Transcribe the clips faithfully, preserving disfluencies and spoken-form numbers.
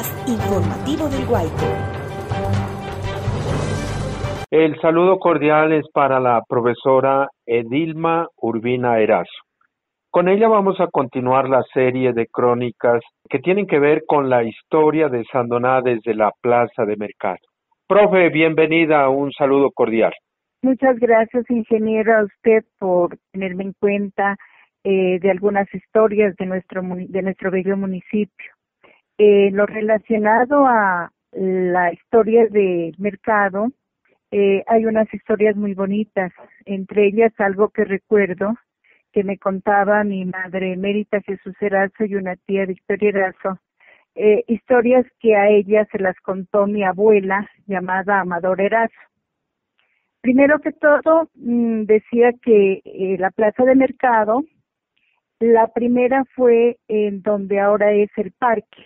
podcast informativo del Guayco. El saludo cordial es para la profesora Edilma Urbina Erazo. Con ella vamos a continuar la serie de crónicas que tienen que ver con la historia de Sandoná desde la Plaza de Mercado. Profe, bienvenida, un saludo cordial. Muchas gracias, ingeniero, a usted por tenerme en cuenta eh, de algunas historias de nuestro de nuestro bello municipio. Eh, lo relacionado a la historia de Mercado, eh, hay unas historias muy bonitas, entre ellas algo que recuerdo que me contaba mi madre Emérita Jesús Erazo y una tía Victoria Erazo, eh, historias que a ella se las contó mi abuela llamada Amadora Erazo. Primero que todo, mmm, decía que eh, la plaza de Mercado, la primera fue en donde ahora es el parque.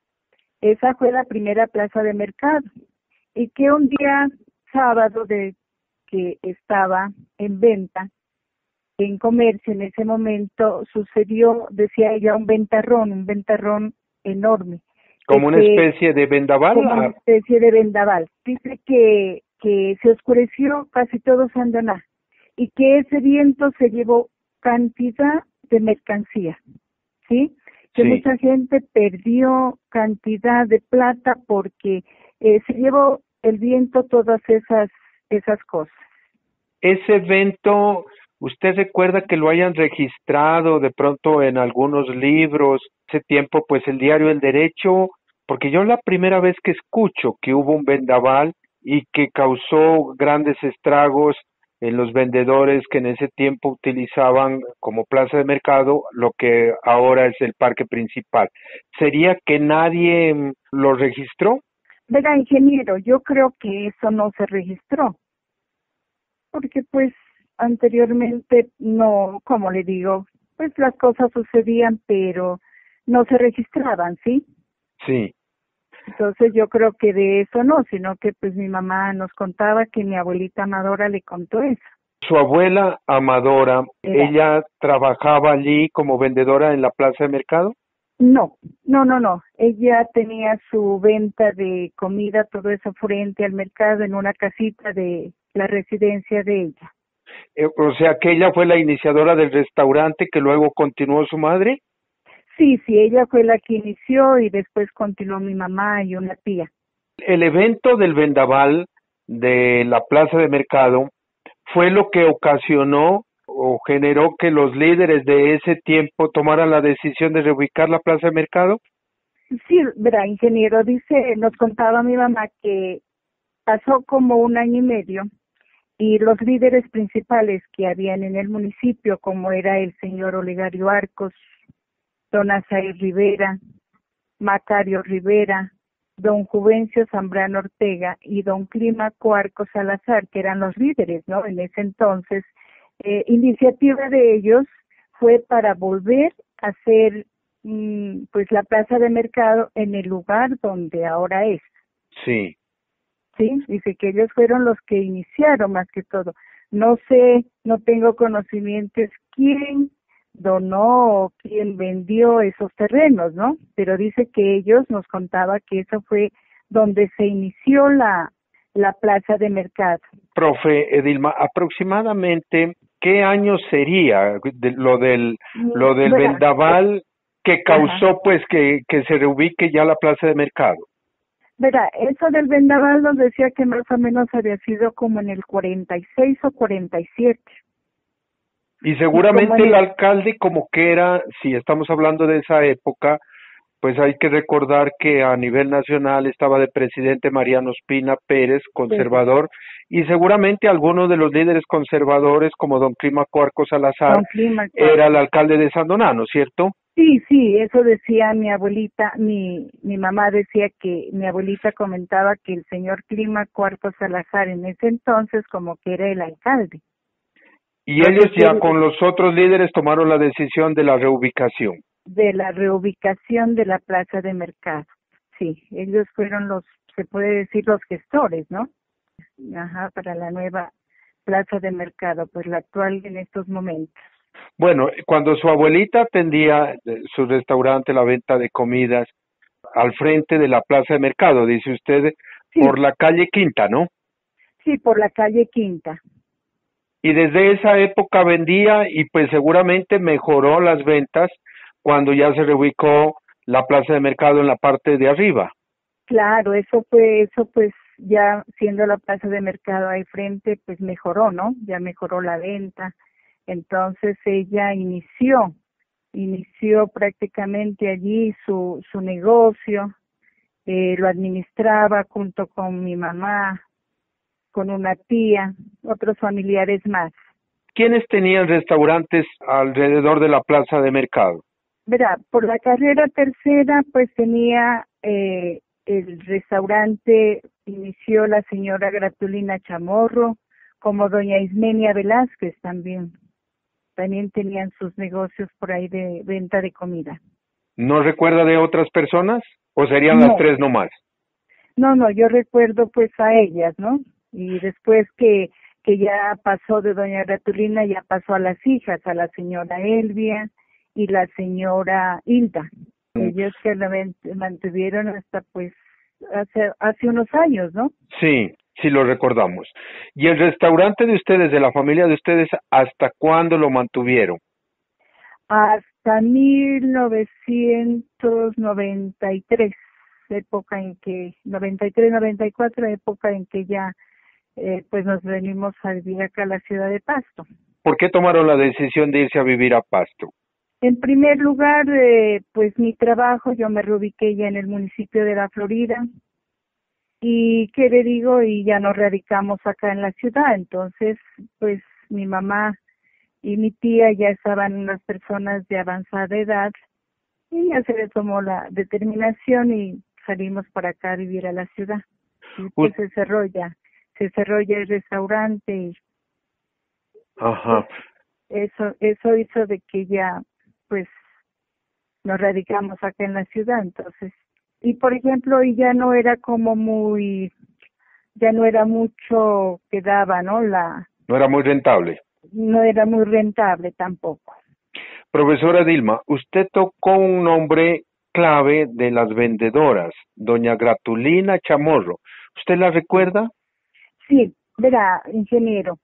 Esa fue la primera plaza de Mercado. Y que un día sábado de que estaba en venta, en comercio, en ese momento sucedió, decía ella, un ventarrón, un ventarrón enorme. ¿Como una especie de vendaval? Como una especie de vendaval. Dice que, que se oscureció casi todo Sandoná y que ese viento se llevó cantidad de mercancía, ¿sí? Que sí. Mucha gente perdió cantidad de plata porque eh, se llevó el viento todas esas esas cosas. Ese evento, ¿usted recuerda que lo hayan registrado de pronto en algunos libros? Ese tiempo, pues el diario El Derecho, porque yo la primera vez que escucho que hubo un vendaval y que causó grandes estragos en los vendedores que en ese tiempo utilizaban como plaza de mercado lo que ahora es el parque principal. ¿Sería que nadie lo registró? Venga, ingeniero, yo creo que eso no se registró, porque pues anteriormente no, como le digo, pues las cosas sucedían, pero no se registraban, ¿sí? Sí. Entonces yo creo que de eso no, sino que pues mi mamá nos contaba que mi abuelita Amadora le contó eso. Su abuela Amadora, Era. ¿ella trabajaba allí como vendedora en la plaza de mercado? No, no, no, no. Ella tenía su venta de comida, todo eso frente al mercado en una casita de la residencia de ella. Eh, o sea que ella fue la iniciadora del restaurante que luego continuó su madre. Sí, sí, ella fue la que inició y después continuó mi mamá y una tía. El evento del vendaval de la plaza de mercado fue lo que ocasionó o generó que los líderes de ese tiempo tomaran la decisión de reubicar la plaza de mercado. Sí, verá, ingeniero, dice, nos contaba mi mamá que pasó como un año y medio y los líderes principales que habían en el municipio, como era el señor Olegario Arcos, don Azair Rivera, Macario Rivera, don Juvencio Zambrano Ortega y don Clímaco Arcos Salazar, que eran los líderes, ¿no? En ese entonces, eh, iniciativa de ellos fue para volver a hacer mmm, pues la plaza de mercado en el lugar donde ahora es. Sí. Sí, dice que ellos fueron los que iniciaron más que todo. No sé, no tengo conocimientos quién donó o quién vendió esos terrenos, ¿no? Pero dice que ellos nos contaba que eso fue donde se inició la la plaza de mercado. Profe Edilma, aproximadamente ¿qué año sería de, lo del lo del Verá, vendaval que causó ajá. pues que que se reubique ya la plaza de mercado? Verá, eso del vendaval nos decía que más o menos había sido como en el cuarenta y seis o cuarenta y siete. Y seguramente y el el... alcalde como que era, si estamos hablando de esa época, pues hay que recordar que a nivel nacional estaba de presidente Mariano Ospina Pérez, conservador, sí. Y seguramente algunos de los líderes conservadores, como don Clímaco Arcos Salazar, Clímaco. era el alcalde de Sandoná, ¿no es cierto? Sí, sí, eso decía mi abuelita, mi mi mamá decía que, mi abuelita comentaba que el señor Clímaco Arcos Salazar en ese entonces como que era el alcalde. Y ellos ya con los otros líderes tomaron la decisión de la reubicación. De la reubicación de la plaza de mercado. Sí, ellos fueron los, se puede decir, los gestores, ¿no? Ajá, para la nueva plaza de mercado, pues la actual en estos momentos. Bueno, cuando su abuelita atendía su restaurante, la venta de comidas, al frente de la Plaza de Mercado, dice usted, Sí. por la calle Quinta, ¿no? Sí, por la calle Quinta. Y desde esa época vendía y pues seguramente mejoró las ventas cuando ya se reubicó la Plaza de Mercado en la parte de arriba. Claro, eso fue, eso pues ya siendo la plaza de mercado ahí frente, pues mejoró, ¿no? Ya mejoró la venta. Entonces ella inició, inició prácticamente allí su, su negocio, eh, lo administraba junto con mi mamá, con una tía, otros familiares más. ¿Quiénes tenían restaurantes alrededor de la Plaza de Mercado? Verá, por la carrera tercera, pues tenía eh, el restaurante, inició la señora Gratulina Chamorro, como doña Ismenia Velázquez también. También tenían sus negocios por ahí de venta de comida. ¿No recuerda de otras personas? ¿O serían No. las tres nomás? No, no, yo recuerdo pues a ellas, ¿no? Y después que, que ya pasó de doña Gratulina, ya pasó a las hijas, a la señora Elvia y la señora Hilda. Ellos que la mantuvieron hasta pues hace hace unos años, ¿no? Sí, sí lo recordamos. ¿Y el restaurante de ustedes, de la familia de ustedes, hasta cuándo lo mantuvieron? Hasta mil novecientos noventa y tres, época en que, noventa y tres, noventa y cuatro, época en que ya eh, pues nos venimos a vivir acá a la ciudad de Pasto. ¿Por qué tomaron la decisión de irse a vivir a Pasto? En primer lugar, eh, pues mi trabajo, yo me reubiqué ya en el municipio de La Florida y qué le digo, y ya nos radicamos acá en la ciudad, entonces pues mi mamá y mi tía ya estaban unas personas de avanzada edad y ya se le tomó la determinación y salimos para acá a vivir a la ciudad. Y pues se cerró ya, se cerró ya el restaurante y Ajá. pues, eso, eso hizo de que ya pues nos radicamos acá en la ciudad, entonces, y por ejemplo, y ya no era como muy, ya no era mucho que daba, ¿no? La, No era muy rentable. no era muy rentable tampoco. Profesora Dilma, usted tocó un nombre clave de las vendedoras, doña Gratulina Chamorro. ¿Usted la recuerda? Sí, verá, ingeniero,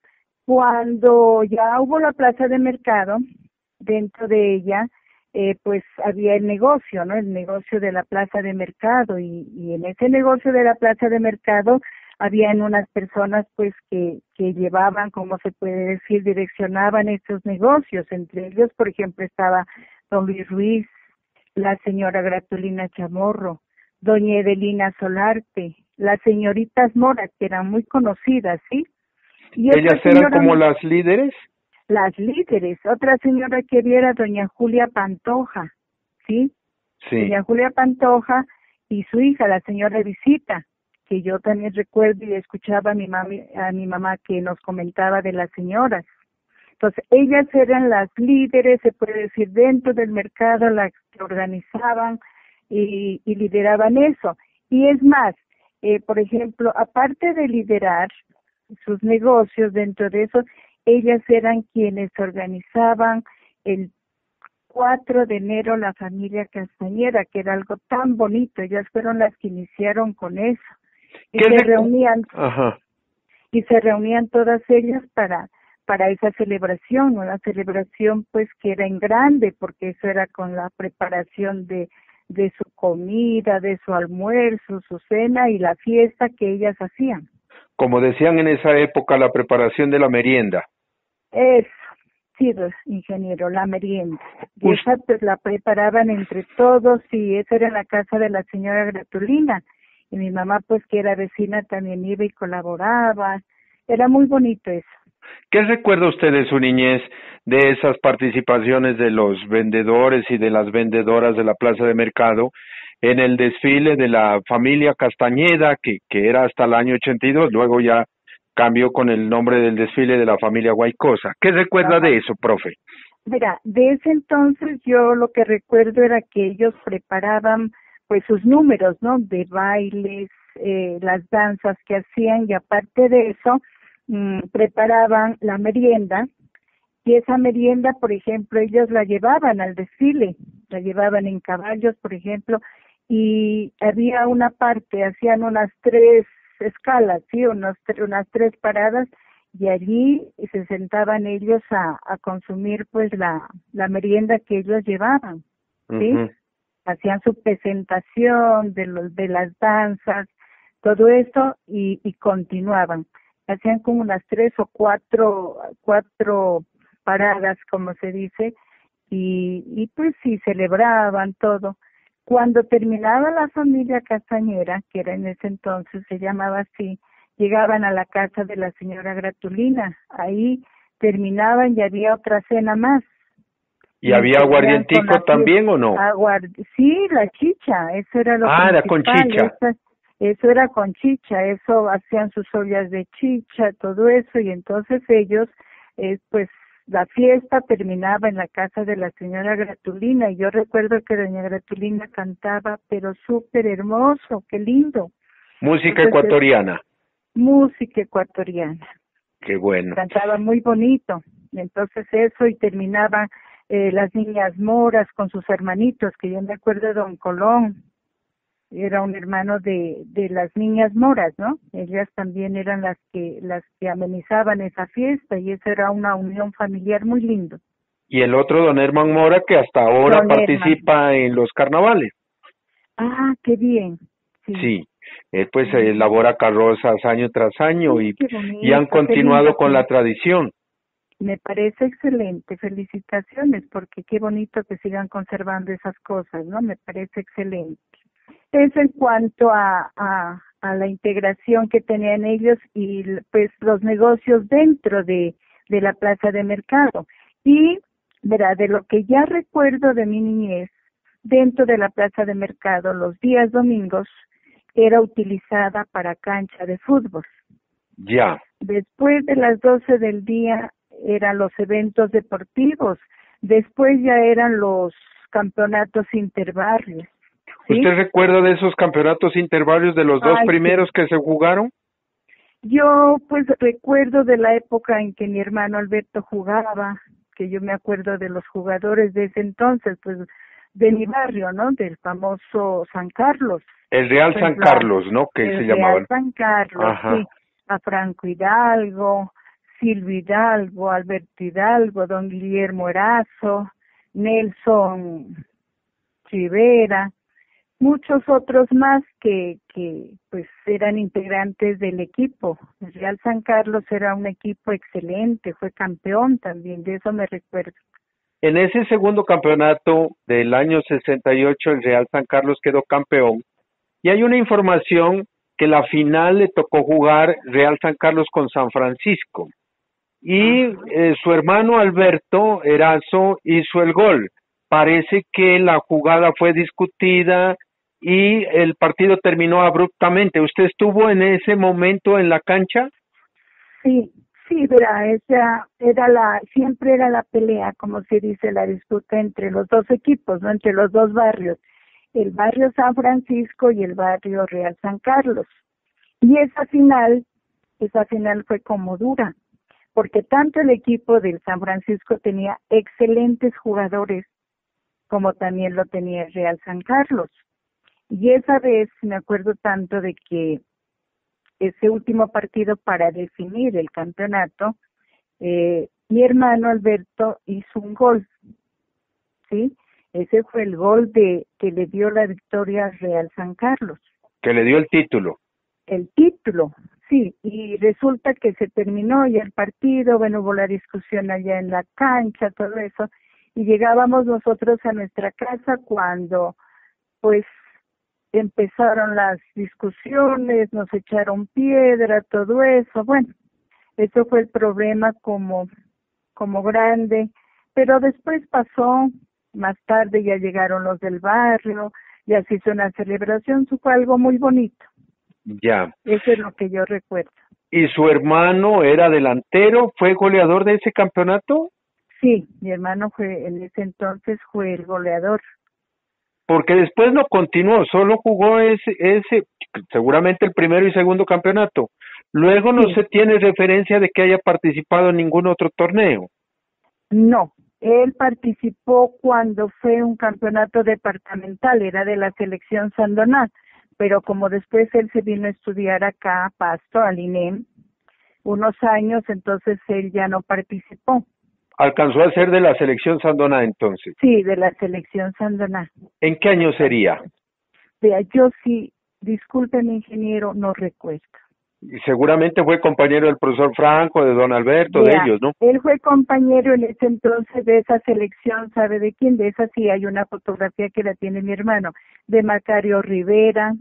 cuando ya hubo la plaza de mercado, dentro de ella, eh, pues había el negocio, ¿no? El negocio de la plaza de mercado y, y en ese negocio de la plaza de mercado habían unas personas pues que, que llevaban, como se puede decir, direccionaban estos negocios. Entre ellos, por ejemplo, estaba don Luis Ruiz, la señora Gratulina Chamorro, doña Edelina Solarte, las señoritas Mora, que eran muy conocidas, ¿sí? Y ¿Ellas eran como las líderes? Las líderes. Otra señora que viera, doña Julia Pantoja, ¿sí? Sí. Doña Julia Pantoja y su hija, la señora Visita, que yo también recuerdo y escuchaba a mi, mami, a mi mamá que nos comentaba de las señoras. Entonces, ellas eran las líderes, se puede decir, dentro del mercado, las que organizaban y, y lideraban eso. Y es más, eh, por ejemplo, aparte de liderar sus negocios dentro de eso, ellas eran quienes organizaban el cuatro de enero la familia Castañeda, que era algo tan bonito. Ellas fueron las que iniciaron con eso. Y se reunían, Ajá. y se reunían todas ellas para para esa celebración, una celebración pues que era en grande, porque eso era con la preparación de de su comida, de su almuerzo, su cena y la fiesta que ellas hacían. Como decían en esa época, la preparación de la merienda. Eso, sí, ingeniero, la merienda. Y esa pues la preparaban entre todos y esa era en la casa de la señora Gratulina. Y mi mamá pues que era vecina también iba y colaboraba. Era muy bonito eso. ¿Qué recuerda usted de su niñez, de esas participaciones de los vendedores y de las vendedoras de la plaza de mercado en el desfile de la familia Castañeda, que, que era hasta el año ochenta y dos, luego ya cambió con el nombre del desfile de la familia Guaycosa? ¿Qué recuerda Ajá. de eso, profe? Mira, de ese entonces yo lo que recuerdo era que ellos preparaban pues sus números, ¿no? De bailes, eh, las danzas que hacían y aparte de eso, mmm, preparaban la merienda y esa merienda, por ejemplo, ellos la llevaban al desfile, la llevaban en caballos, por ejemplo, y había una parte, hacían unas tres escalas, sí, unos, unas tres paradas, y allí se sentaban ellos a, a consumir pues la, la merienda que ellos llevaban, ¿sí? Uh-huh. Hacían su presentación de los de las danzas, todo eso, y, y continuaban. Hacían como unas tres o cuatro, cuatro paradas, como se dice, y, y pues sí, celebraban todo. Cuando terminaba la familia Castañera, que era en ese entonces, se llamaba así, llegaban a la casa de la señora Gratulina. Ahí terminaban y había otra cena más. ¿Y, y había aguardientico también o no? Aguard... Sí, la chicha, eso era lo Ah, principal. era con chicha. Eso, eso era con chicha, eso hacían sus ollas de chicha, todo eso, y entonces ellos, eh, pues, la fiesta terminaba en la casa de la señora Gratulina, y yo recuerdo que doña Gratulina cantaba, pero súper hermoso, qué lindo. Música entonces, ecuatoriana. Música ecuatoriana. Qué bueno. Cantaba muy bonito, entonces eso, y terminaba eh, las niñas moras con sus hermanitos, que yo me acuerdo de don Colón, era un hermano de, de las niñas moras, ¿no? Ellas también eran las que las que amenizaban esa fiesta, y eso era una unión familiar muy lindo. Y el otro, don Herman Mora, que hasta ahora don participa Herman. en los carnavales. Ah, qué bien. Sí, sí. Él pues sí. elabora carrozas año tras año, sí, y, bonito, y han continuado con la tradición. Me parece excelente, felicitaciones, porque qué bonito que sigan conservando esas cosas, ¿no? Me parece excelente. Es en cuanto a, a, a la integración que tenían ellos y pues los negocios dentro de, de la plaza de mercado. Y, verá, de lo que ya recuerdo de mi niñez, dentro de la plaza de mercado, los días domingos, era utilizada para cancha de fútbol. Ya. Después de las doce del día eran los eventos deportivos, después ya eran los campeonatos interbarrios. ¿Sí? ¿Usted recuerda de esos campeonatos interbarrios de los dos Ay, primeros sí. que se jugaron? Yo pues recuerdo de la época en que mi hermano Alberto jugaba, que yo me acuerdo de los jugadores de ese entonces, pues de mi barrio, ¿no? Del famoso San Carlos. El Real San Carlos, ¿no? Que el se llamaban. Real San Carlos, Ajá. sí. A Franco Hidalgo, Silvio Hidalgo, Alberto Hidalgo, don Guillermo Erazo, Nelson Rivera, muchos otros más que, que pues eran integrantes del equipo. El Real San Carlos era un equipo excelente, fue campeón también, de eso me recuerdo. En ese segundo campeonato del año sesenta y ocho, el Real San Carlos quedó campeón, y hay una información que la final le tocó jugar Real San Carlos con San Francisco, y eh, su hermano Alberto Erazo hizo el gol. Parece que la jugada fue discutida y el partido terminó abruptamente. ¿Usted estuvo en ese momento en la cancha? Sí, sí, verá, esa era la, siempre era la pelea, como se dice, la disputa entre los dos equipos, ¿no? Entre los dos barrios, el barrio San Francisco y el barrio Real San Carlos. Y esa final, esa final fue como dura, porque tanto el equipo del San Francisco tenía excelentes jugadores, como también lo tenía el Real San Carlos. Y esa vez me acuerdo tanto de que ese último partido para definir el campeonato, eh, mi hermano Alberto hizo un gol, ¿sí? Ese fue el gol de que le dio la victoria al Real San Carlos. Que le dio el título. El título, sí, y resulta que se terminó ya el partido, bueno, hubo la discusión allá en la cancha, todo eso, y llegábamos nosotros a nuestra casa cuando, pues, empezaron las discusiones, nos echaron piedra, todo eso, bueno, eso fue el problema como, como grande, pero después pasó, más tarde ya llegaron los del barrio, ya se hizo una celebración, fue algo muy bonito. Ya. Eso es lo que yo recuerdo. ¿Y su hermano era delantero? ¿Fue goleador de ese campeonato? Sí, mi hermano fue, en ese entonces fue el goleador. Porque después no continuó, solo jugó ese, ese, seguramente el primero y segundo campeonato. Luego no Sí. se tiene referencia de que haya participado en ningún otro torneo. No, Él participó cuando fue un campeonato departamental, era de la selección Sandoná, pero como después él se vino a estudiar acá a Pasto, al I N E M, unos años, entonces él ya no participó. ¿Alcanzó a ser de la selección Sandoná entonces? Sí, de la selección Sandoná. ¿En qué año sería? Vea, yo sí, discúlpeme ingeniero, no recuerdo. Seguramente fue compañero del profesor Franco, de don Alberto, Vea, de ellos, ¿no? él fue compañero en ese entonces de esa selección, ¿sabe de quién? De esa sí hay una fotografía que la tiene mi hermano, de Macario Rivera,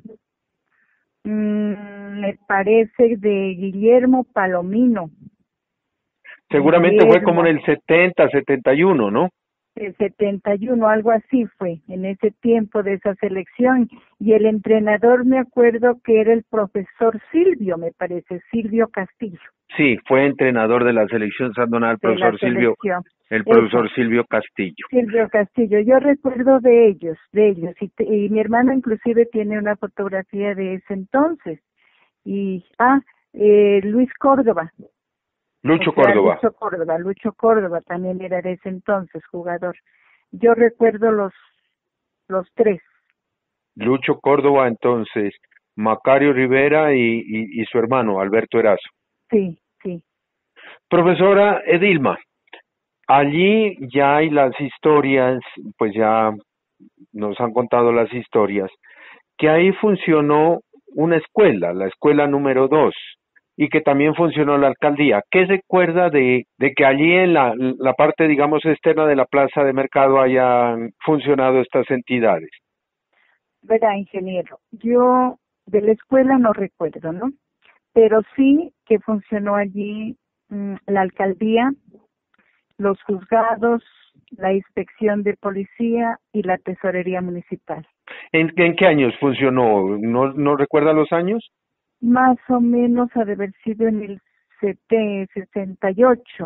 mmm, me parece de Guillermo Palomino. Seguramente Guillermo, fue como en el setenta, setenta y uno, ¿no? el setenta y uno, algo así fue, en ese tiempo de esa selección, y el entrenador me acuerdo que era el profesor Silvio, me parece, Silvio Castillo. Sí, fue entrenador de la selección Sandoná, el profesor Silvio, el profesor Eso. Silvio Castillo. Silvio Castillo, yo recuerdo de ellos, de ellos, y, te, y mi hermano inclusive tiene una fotografía de ese entonces, y, ah, eh, Luis Córdoba. Lucho o sea, Córdoba. Lucho Córdoba, Lucho Córdoba también era de ese entonces jugador. Yo recuerdo los los tres. Lucho Córdoba, entonces, Macario Rivera y, y, y su hermano, Alberto Erazo. Sí, sí. Profesora Edilma, allí ya hay las historias, pues ya nos han contado las historias, que ahí funcionó una escuela, la escuela número dos, y que también funcionó la alcaldía. ¿Qué recuerda de, de que allí en la, la parte, digamos, externa de la plaza de mercado hayan funcionado estas entidades? Verá, ingeniero, yo de la escuela no recuerdo, ¿no? Pero sí que funcionó allí mmm, la alcaldía, los juzgados, la inspección de policía y la tesorería municipal. ¿En, en qué años funcionó? ¿No, no recuerda los años? Más o menos ha de haber sido en el sesenta y ocho.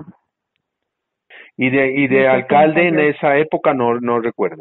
¿Y de, y de alcalde en esa época no, no recuerda?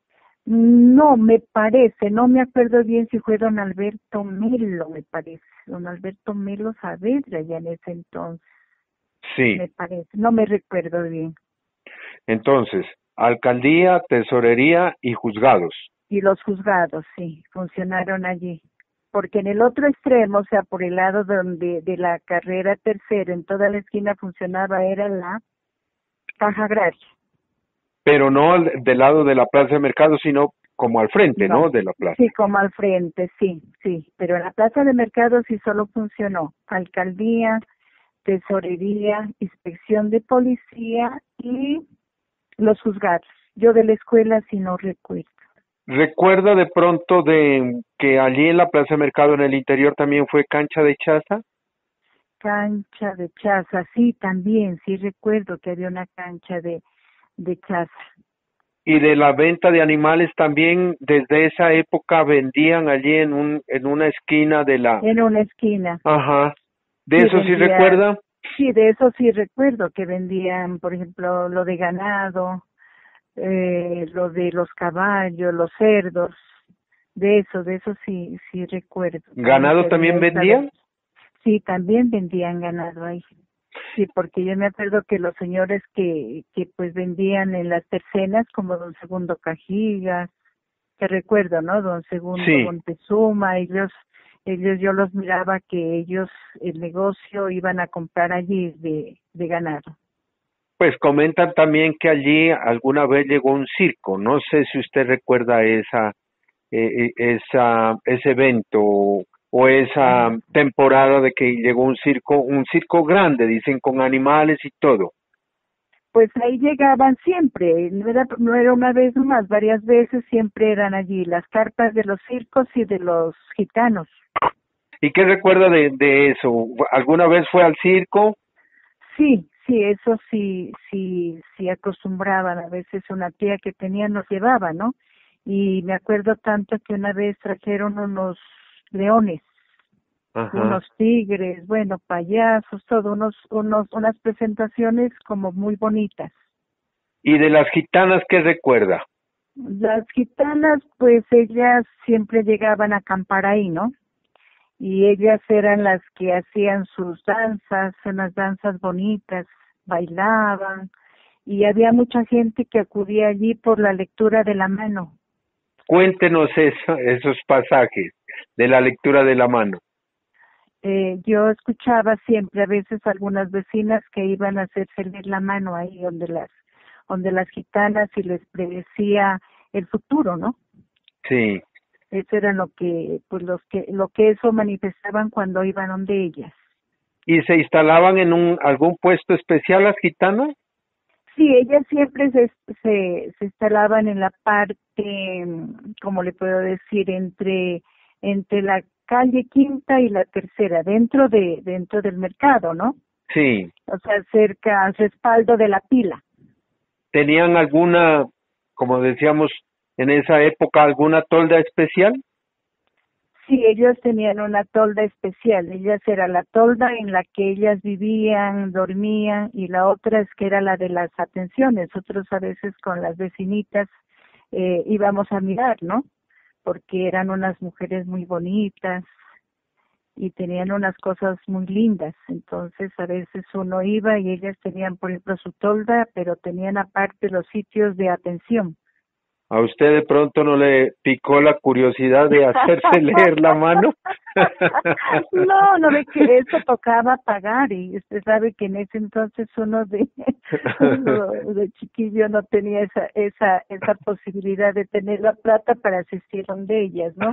No, me parece, no me acuerdo bien si fue don Alberto Melo, me parece, don Alberto Melo Saavedra ya en ese entonces. Sí. Me parece, no me recuerdo bien. Entonces, alcaldía, tesorería y juzgados. Y los juzgados, sí, funcionaron allí. Porque en el otro extremo, o sea, por el lado donde de la carrera tercera, en toda la esquina funcionaba, era la caja agraria. Pero no del lado de la plaza de mercado, sino como al frente, ¿no? ¿no? De la plaza. Sí, como al frente, sí, sí. Pero en la plaza de mercado sí solo funcionó alcaldía, tesorería, inspección de policía y los juzgados. Yo de la escuela sí no recuerdo. ¿Recuerda de pronto de que allí en la plaza de mercado en el interior también fue cancha de chaza? Cancha de chaza, sí, también, sí recuerdo que había una cancha de de chaza. Y de la venta de animales también, desde esa época vendían allí en un en una esquina de la... En una esquina. Ajá. ¿De sí, eso vendía, sí recuerda? Sí, de eso sí recuerdo, que vendían, por ejemplo, lo de ganado, eh, lo de los caballos, los cerdos, de eso, de eso sí, sí recuerdo. ¿Ganado también vendían? Sí, también vendían ganado ahí. Sí, porque yo me acuerdo que los señores que, que pues vendían en las tercenas, como don Segundo Cajigas, que recuerdo, ¿no? Don Segundo sí. Montezuma, ellos, ellos yo los miraba que ellos, el negocio iban a comprar allí de, de ganado. Pues comentan también que allí alguna vez llegó un circo, no sé si usted recuerda esa, eh, esa, ese evento o esa temporada de que llegó un circo, un circo grande, dicen, con animales y todo. Pues ahí llegaban siempre, no era, no era una vez más, varias veces siempre eran allí las carpas de los circos y de los gitanos. ¿Y qué recuerda de, de eso? ¿Alguna vez fue al circo? Sí, sí, eso sí, sí, sí acostumbraban, a veces una tía que tenía nos llevaba, ¿no? Y me acuerdo tanto que una vez trajeron unos leones, Ajá. unos tigres, bueno, payasos, todo, unos, unos, unas presentaciones como muy bonitas. ¿Y de las gitanas qué recuerda? Las gitanas, pues ellas siempre llegaban a acampar ahí, ¿no? Y ellas eran las que hacían sus danzas, unas danzas bonitas, bailaban, y había mucha gente que acudía allí por la lectura de la mano. Cuéntenos eso, esos pasajes de la lectura de la mano. Eh, yo escuchaba siempre a veces algunas vecinas que iban a hacerse leer la mano ahí donde las donde las gitanas y les predecía el futuro, ¿no? Sí. Eso era lo que pues los que lo que eso manifestaban cuando iban donde ellas. ¿Y se instalaban en un algún puesto especial las gitanas? Sí, ellas siempre se, se, se instalaban en la parte, como le puedo decir, entre entre la calle Quinta y la Tercera, dentro de dentro del mercado, ¿no? Sí. O sea, cerca, al respaldo de la pila. ¿Tenían alguna, como decíamos en esa época, alguna tolda especial? Sí, ellos tenían una tolda especial. Ellas era la tolda en la que ellas vivían, dormían, y la otra es que era la de las atenciones. Nosotros a veces con las vecinitas eh, íbamos a mirar, ¿no? Porque eran unas mujeres muy bonitas y tenían unas cosas muy lindas. Entonces a veces uno iba y ellas tenían, por ejemplo, su tolda, pero tenían aparte los sitios de atención. ¿A usted de pronto no le picó la curiosidad de hacerse leer la mano? No, no ve que eso tocaba pagar, y usted sabe que en ese entonces uno de uno de chiquillo no tenía esa esa esa posibilidad de tener la plata para asistir donde ellas, ¿no?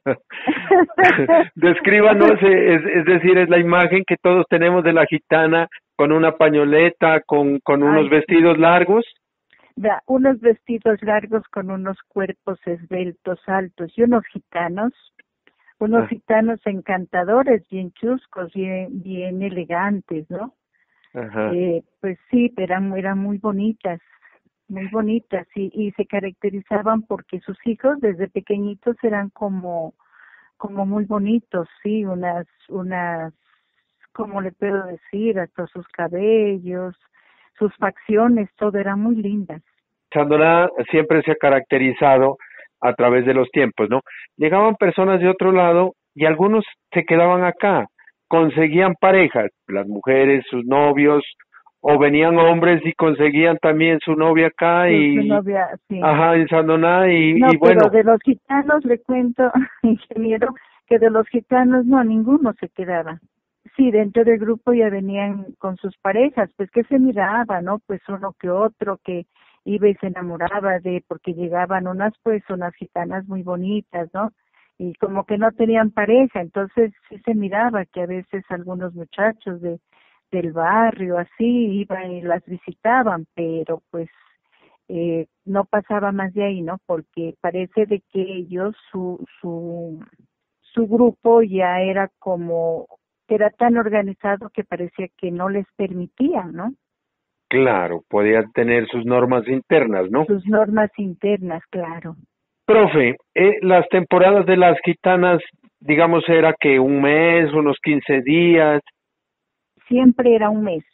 Descríbanos, es, es decir, es la imagen que todos tenemos de la gitana con una pañoleta, con con unos Ay, vestidos largos. Da, unos vestidos largos con unos cuerpos esbeltos, altos, y unos gitanos, unos Ah. gitanos encantadores, bien chuscos, bien, bien elegantes, ¿no? Ajá. Eh, pues sí, eran, eran muy bonitas, muy bonitas, y, y se caracterizaban porque sus hijos desde pequeñitos eran como, como muy bonitos, sí, unas, unas, ¿cómo le puedo decir? Hasta sus cabellos, sus facciones, todo eran muy lindas. Sandona siempre se ha caracterizado a través de los tiempos, ¿no? Llegaban personas de otro lado y algunos se quedaban acá, conseguían parejas, las mujeres, sus novios, o venían hombres y conseguían también su novia acá Su, su y, novia, sí. ajá, en Sandoná y, No, y pero bueno. de los gitanos le cuento, ingeniero, que de los gitanos no, ninguno se quedaba. Sí, dentro del grupo ya venían con sus parejas, pues que se miraba, ¿no? Pues uno que otro que iba y se enamoraba de, porque llegaban unas, pues, unas gitanas muy bonitas, ¿no? Y como que no tenían pareja, entonces sí se miraba que a veces algunos muchachos de del barrio así iban y las visitaban, pero pues eh, no pasaba más de ahí, ¿no? Porque parece de que ellos, su, su, su grupo ya era como, era tan organizado que parecía que no les permitían, ¿no? Claro, podían tener sus normas internas, ¿no? Sus normas internas, claro. Profe, eh, las temporadas de las gitanas, digamos, era que un mes, unos quince días. Siempre era un mes.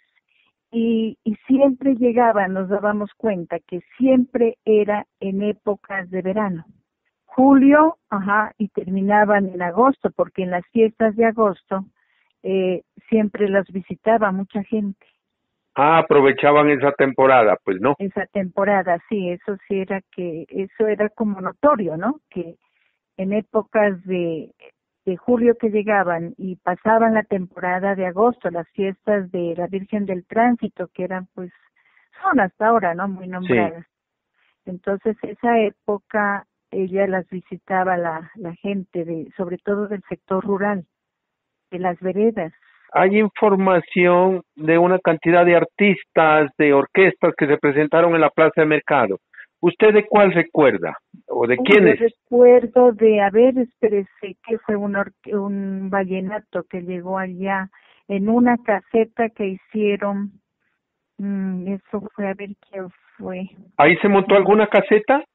Y, y siempre llegaban, nos dábamos cuenta que siempre era en épocas de verano. Julio, ajá, y terminaban en agosto, porque en las fiestas de agosto eh, siempre las visitaba mucha gente. Ah, aprovechaban esa temporada, pues no. Esa temporada, sí, eso sí era que, eso era como notorio, ¿no? Que en épocas de, de julio que llegaban y pasaban la temporada de agosto, las fiestas de la Virgen del Tránsito, que eran pues, son hasta ahora, ¿no? Muy nombradas. Sí. Entonces esa época ella las visitaba la, la gente, de sobre todo del sector rural, de las veredas. Hay información de una cantidad de artistas, de orquestas que se presentaron en la Plaza de Mercado. ¿Usted de cuál recuerda? ¿O de Uy, quiénes? Yo recuerdo de, a ver, espérese, que fue un, un vallenato que llegó allá en una caseta que hicieron, mmm, eso fue, a ver quién fue. ¿Ahí se montó alguna caseta?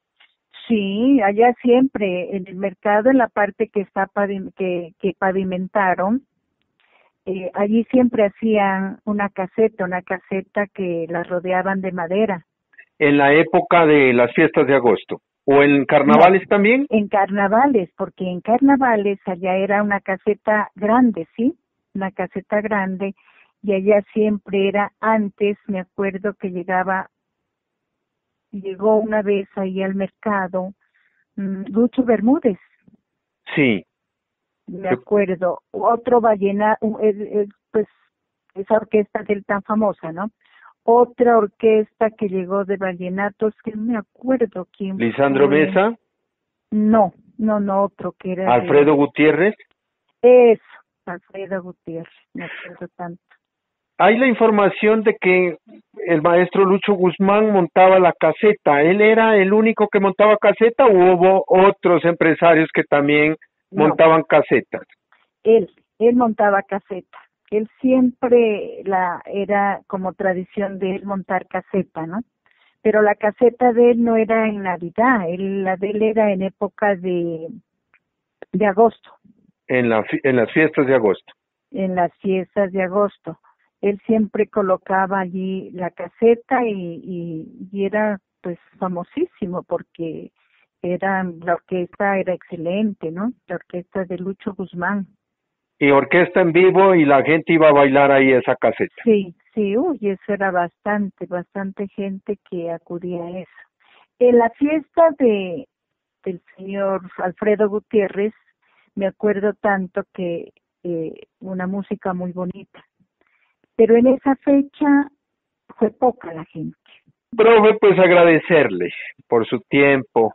Sí, allá siempre, en el mercado, en la parte que está pavim que, que pavimentaron, eh, allí siempre hacían una caseta, una caseta que la rodeaban de madera. En la época de las fiestas de agosto. ¿O en carnavales No, también? En carnavales, porque en carnavales allá era una caseta grande, ¿sí? Una caseta grande, y allá siempre era antes, me acuerdo que llegaba llegó una vez ahí al mercado um, Lucho Bermúdez. Sí. Me acuerdo. Otro vallenato, pues esa orquesta del tan famosa, ¿no? Otra orquesta que llegó de vallenatos, que no me acuerdo quién ¿Lisandro fue. Mesa? No, no, no, otro que era... ¿Alfredo de... Gutiérrez? Eso, Alfredo Gutiérrez, me acuerdo tanto. Hay la información de que el maestro Lucho Guzmán montaba la caseta. ¿Él era el único que montaba caseta o hubo otros empresarios que también No, montaban casetas? Él, él montaba caseta. Él siempre la era como tradición de él montar caseta, ¿no? Pero la caseta de él no era en Navidad, él, la de él era en época de, de agosto. En, la, en las fiestas de agosto. En las fiestas de agosto. Él siempre colocaba allí la caseta y, y, y era pues famosísimo porque era la orquesta era excelente, ¿no? La orquesta de Lucho Guzmán. Y orquesta en vivo y la gente iba a bailar ahí esa caseta. Sí, sí, uy, eso era bastante, bastante gente que acudía a eso. En la fiesta de del señor Alfredo Gutiérrez, me acuerdo tanto que eh, una música muy bonita. Pero en esa fecha fue poca la gente. Profe, pues agradecerle por su tiempo,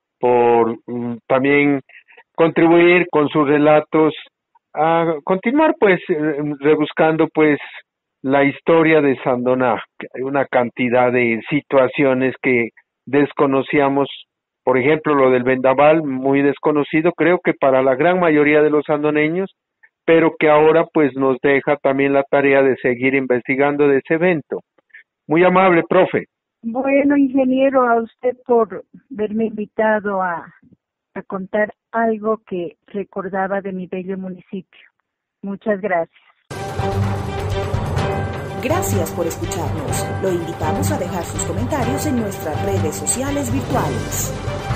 por um, también contribuir con sus relatos a continuar pues rebuscando pues la historia de Sandoná. Hay una cantidad de situaciones que desconocíamos, por ejemplo lo del vendaval, muy desconocido creo que para la gran mayoría de los sandoneños, pero que ahora pues nos deja también la tarea de seguir investigando de ese evento. Muy amable, profe. Bueno, ingeniero, a usted por haberme invitado a a contar algo que recordaba de mi bello municipio. Muchas gracias. Gracias por escucharnos. Lo invitamos a dejar sus comentarios en nuestras redes sociales virtuales.